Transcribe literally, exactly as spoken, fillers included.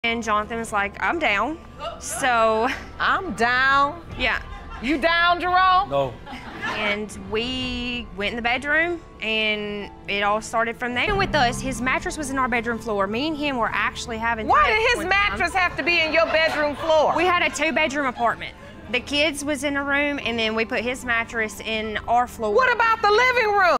And Jonathan was like, I'm down. So. I'm down? Yeah. You down, Jerome? No. And we went in the bedroom, and it all started from there. With us, his mattress was in our bedroom floor. Me and him were actually having Why sex did his one mattress time. have to be in your bedroom floor? We had a two-bedroom apartment. The kids was in a room, and then we put his mattress in our floor. What about the living room?